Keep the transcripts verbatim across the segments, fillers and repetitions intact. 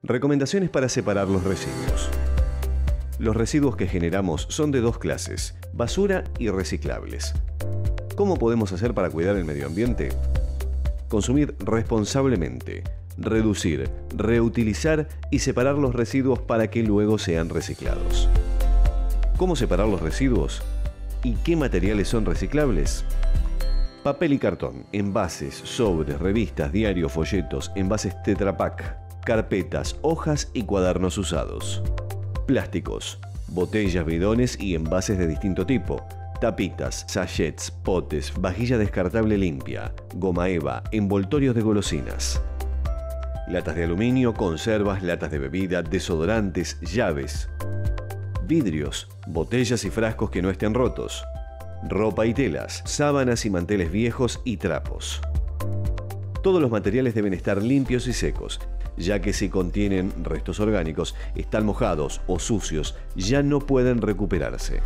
Recomendaciones para separar los residuos. Los residuos que generamos son de dos clases, basura y reciclables. ¿Cómo podemos hacer para cuidar el medio ambiente? Consumir responsablemente, reducir, reutilizar y separar los residuos para que luego sean reciclados. ¿Cómo separar los residuos? ¿Y qué materiales son reciclables? Papel y cartón, envases, sobres, revistas, diarios, folletos, envases Tetra Pak, carpetas, hojas y cuadernos usados. Plásticos, botellas, bidones y envases de distinto tipo. Tapitas, sachets, potes, vajilla descartable limpia, goma eva, envoltorios de golosinas. Latas de aluminio, conservas, latas de bebida, desodorantes, llaves. Vidrios, botellas y frascos que no estén rotos. Ropa y telas, sábanas y manteles viejos y trapos. Todos los materiales deben estar limpios y secos, ya que si contienen restos orgánicos, están mojados o sucios, ya no pueden recuperarse.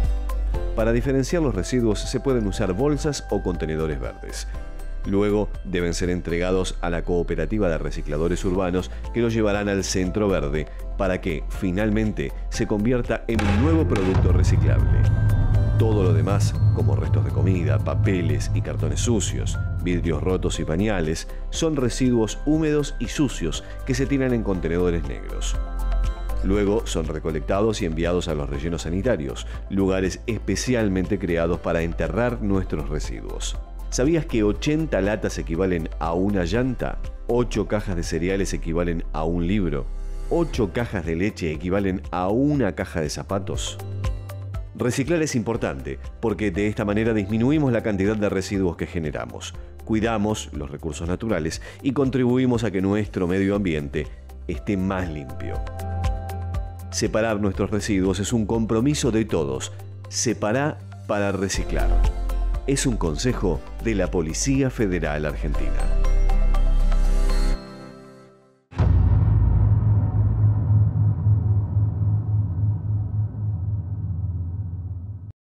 Para diferenciar los residuos se pueden usar bolsas o contenedores verdes. Luego deben ser entregados a la cooperativa de recicladores urbanos que los llevarán al centro verde para que, finalmente, se convierta en un nuevo producto reciclable. Todo lo demás, como restos de comida, papeles y cartones sucios, vidrios rotos y pañales, son residuos húmedos y sucios que se tiran en contenedores negros. Luego son recolectados y enviados a los rellenos sanitarios, lugares especialmente creados para enterrar nuestros residuos. ¿Sabías que ochenta latas equivalen a una llanta? ocho cajas de cereales equivalen a un libro? ocho cajas de leche equivalen a una caja de zapatos? Reciclar es importante porque de esta manera disminuimos la cantidad de residuos que generamos, cuidamos los recursos naturales y contribuimos a que nuestro medio ambiente esté más limpio. Separar nuestros residuos es un compromiso de todos. Separá para reciclar. Es un consejo de la Policía Federal Argentina.